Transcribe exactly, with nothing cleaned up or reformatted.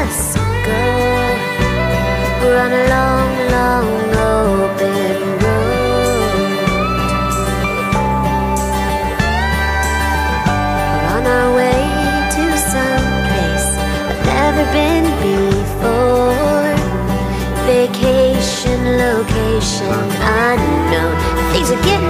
us go. We're on a long, long open road. We're on our way to some place I've never been before. Vacation, location unknown. Things are getting